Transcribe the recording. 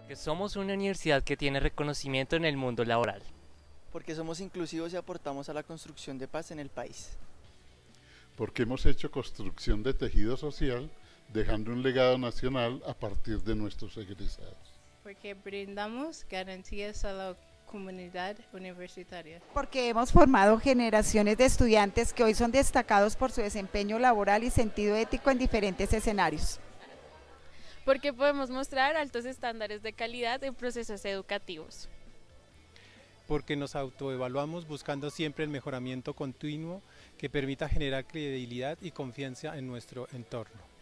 Porque somos una universidad que tiene reconocimiento en el mundo laboral. Porque somos inclusivos y aportamos a la construcción de paz en el país. Porque hemos hecho construcción de tejido social, dejando un legado nacional a partir de nuestros egresados. Porque brindamos garantías a la comunidad universitaria. Porque hemos formado generaciones de estudiantes que hoy son destacados por su desempeño laboral y sentido ético en diferentes escenarios. Porque podemos mostrar altos estándares de calidad en procesos educativos. Porque nos autoevaluamos buscando siempre el mejoramiento continuo que permita generar credibilidad y confianza en nuestro entorno.